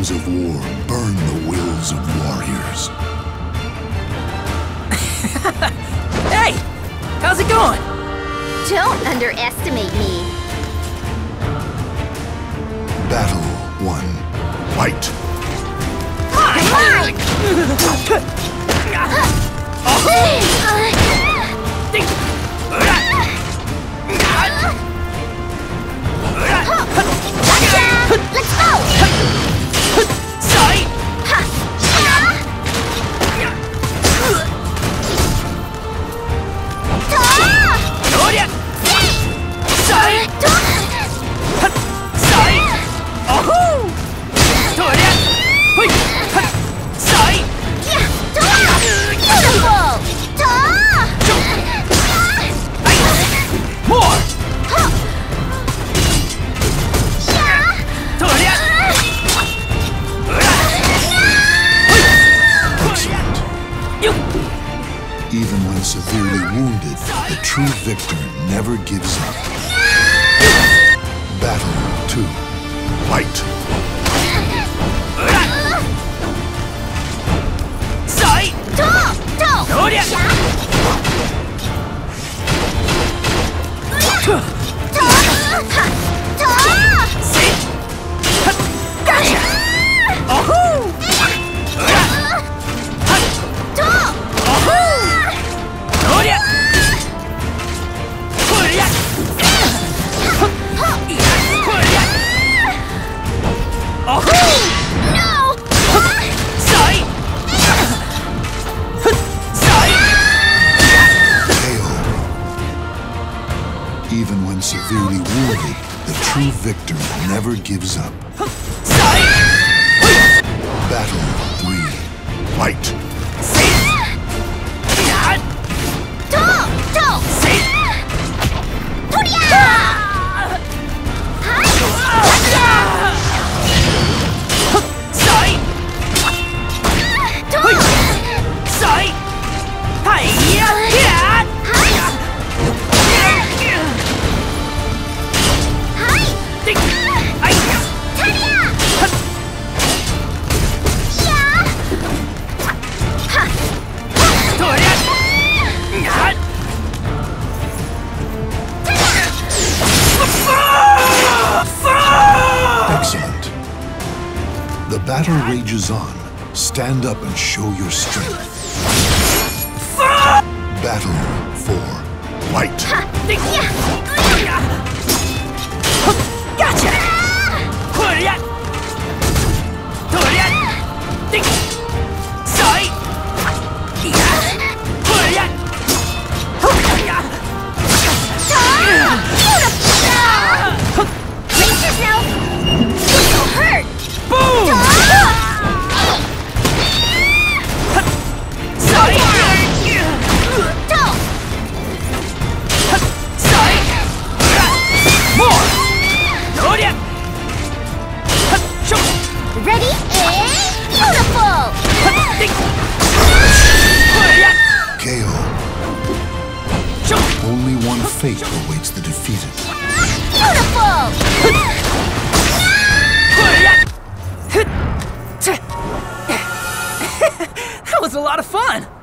flames of war burn the wills of warriors. Hey! How's it going? Don't underestimate me. Battle 1. Fight! Let's go! Even when severely wounded, the true victor never gives up. Battle 2. Fight! Even when severely wounded, the true victor never gives up. Battle 3. Fight! Excellent. The battle rages on. Stand up and show your strength. Battle 4. Fight! Gotcha! Brace yourself! You'll hurt! Boom! Ready and beautiful! KO. Only one fate awaits the defeated. Beautiful! That was a lot of fun!